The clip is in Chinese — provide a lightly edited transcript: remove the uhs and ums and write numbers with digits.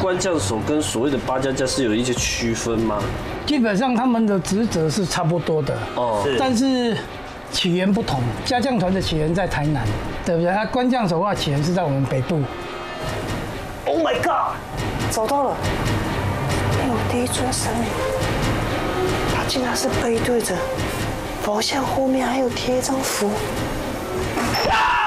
官将手跟所谓的八家将是有一些区分吗？ 基本上他们的职责是差不多的哦， 但是起源不同。家将团的起源在台南，对不对？那官将手的话起源是在我们北部。 Oh my god！ 找到了，没有第一尊神明，他竟然是背对着佛像，后面还有贴一张符。啊